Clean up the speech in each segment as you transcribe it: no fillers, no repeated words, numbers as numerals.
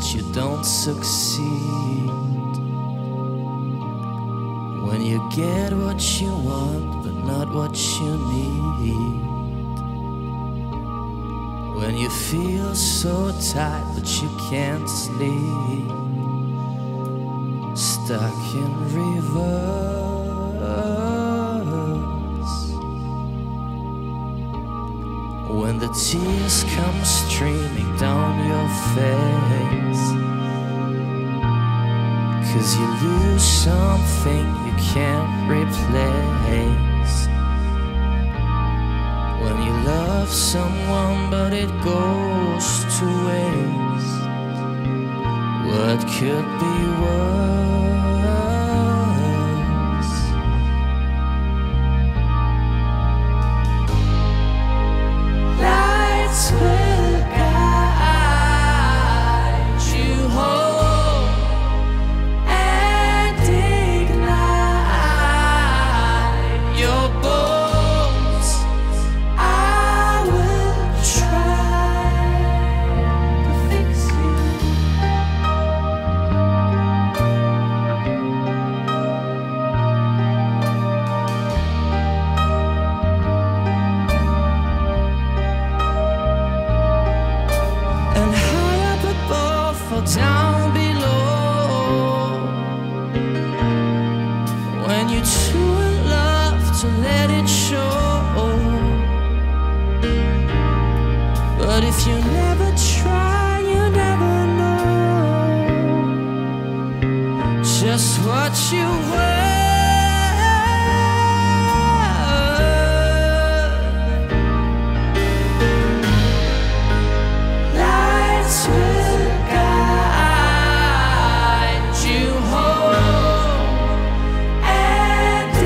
but you don't succeed. When you get what you want, but not what you need. When you feel so tight, but you can't sleep. Stuck in reverse. When the tears come streaming down your face, 'cause you lose something you can't replace. When you love someone but it goes to waste, what could be worse? Lights will guide you home and ignite your bones. I will try to fix you. And high up above or down below, when you're too in love to let it show. But if you never try, you never know just what you were. Lights will guide you home and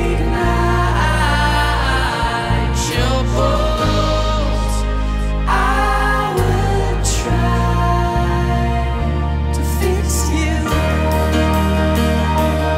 ignite your bones. I will try to fix you.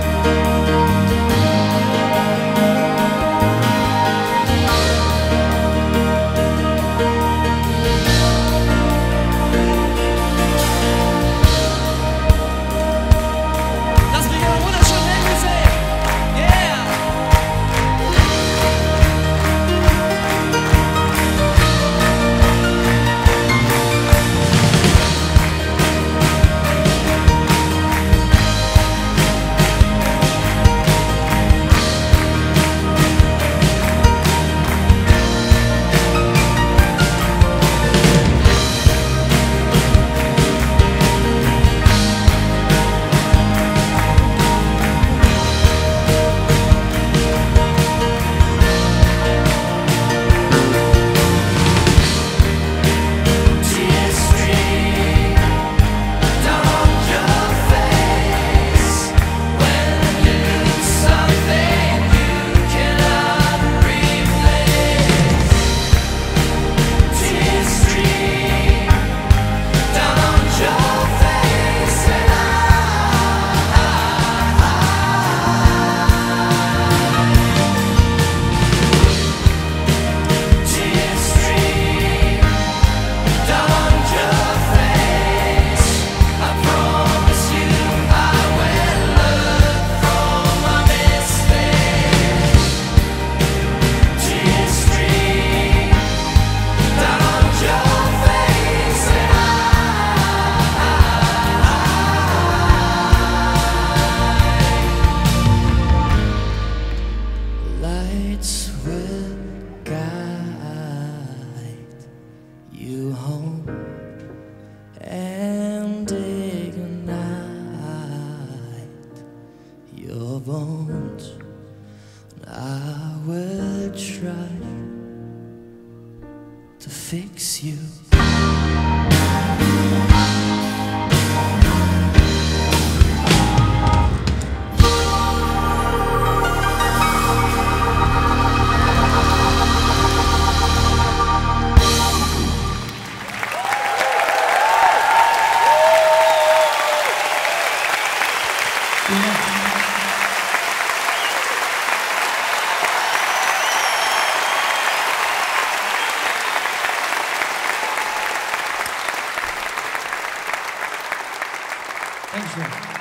Dankeschön.